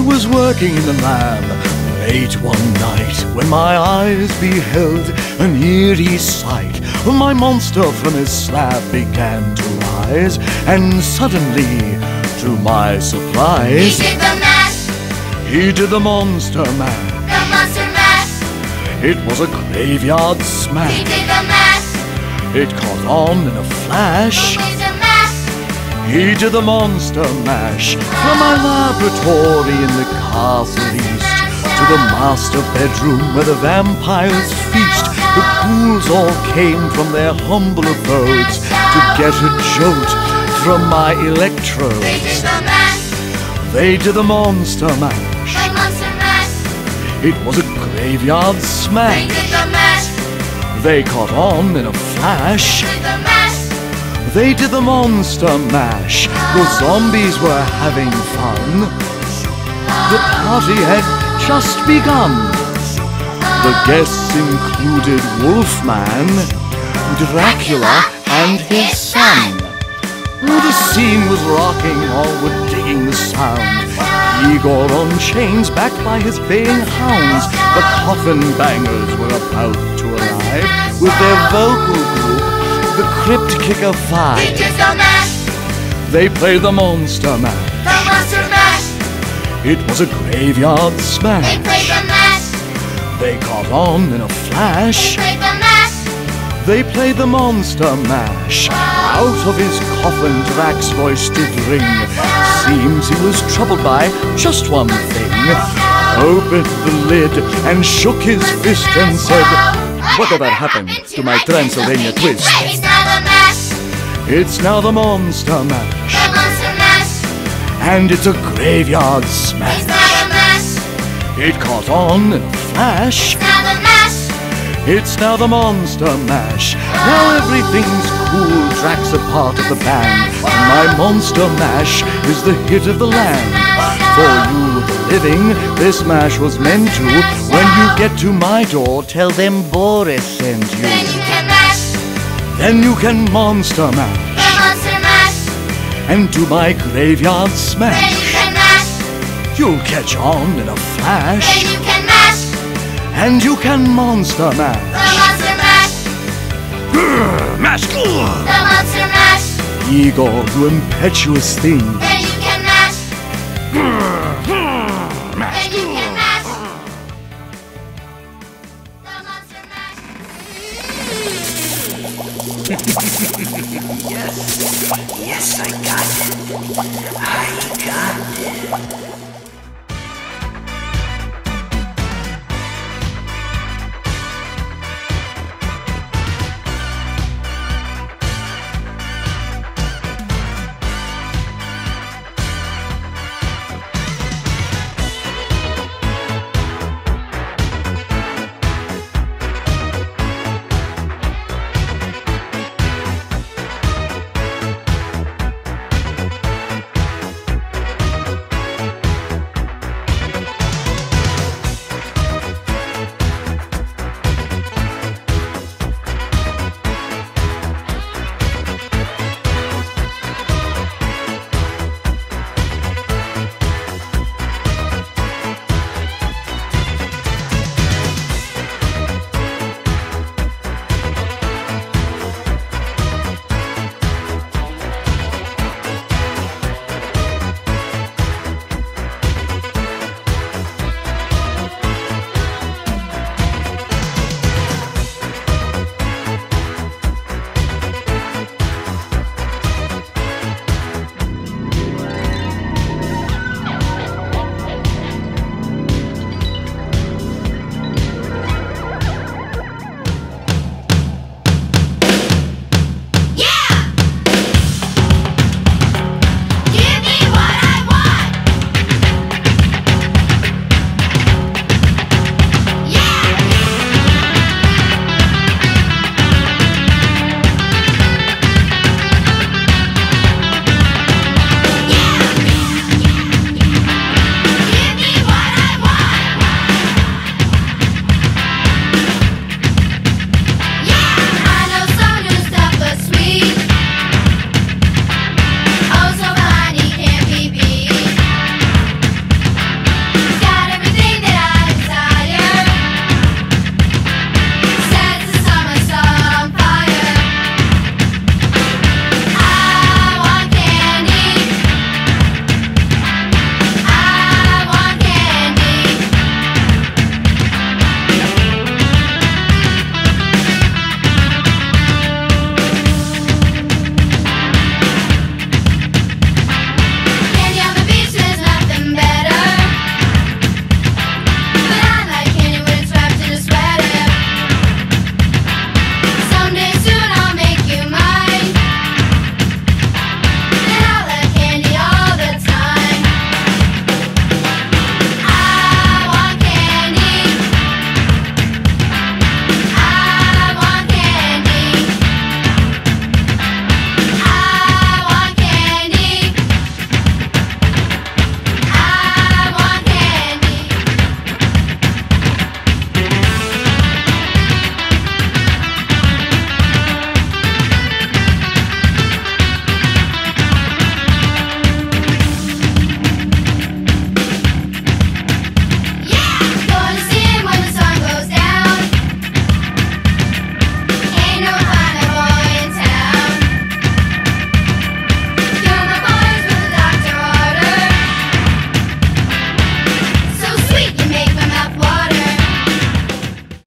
was working in the lab late one night when my eyes beheld an eerie sight. My monster from his slab began to rise, and suddenly, to my surprise, He did the mash! he did the monster mash. The monster mash! It was a graveyard He smash. did the mash! It caught on in a flash. Who is the mash? He did the monster mash. From my laboratory in the castle east to the master bedroom where the vampires feast, the ghouls all came from their humble abodes to get a jolt from my They did electrodes. the mash! They did the monster mash. The monster mash! It was a graveyard They smash. did the mash! They caught on in a flash. They did the mash! They did the monster mash. The zombies were having fun. The party had just begun. The guests included Wolfman, Dracula, and his son. The scene was rocking, all were digging the sound. Igor on chains, backed by his baying hounds. The coffin bangers were about to arrive with their vocal group, the Crypt Kicker He Five. did the mash! They played the monster mash. The monster mash! It was a graveyard They smash. played the mash! They caught on in a They flash. played the mash! They played the monster mash. Out of his coffin Drax's voice did ring. Seems he was troubled by just one thing. Opened the lid and shook his fist and said, "Whatever happened to my Transylvania twist?" It's now the mash! It's now the monster mash. The monster mash! And it's a graveyard It's smash. now the mash! It caught on in a flash. It's now the mash! It's now the monster mash. Now everything's cool. Drax a part of the band. My monster mash is the hit of the land. For you, the living, this mash was meant to. When you get to my door, tell them Boris sent Then you. you can mash! Then you can monster The mash monster mash! and do my graveyard Then you smash. can mash! You'll catch on in a Then flash, you can mash! and you can monster The mash. monster mash! Mash! The monster mash! Igor, you impetuous thing. Then you can mash! Then you can mash! The monster mash! Yes, I got it. I got it.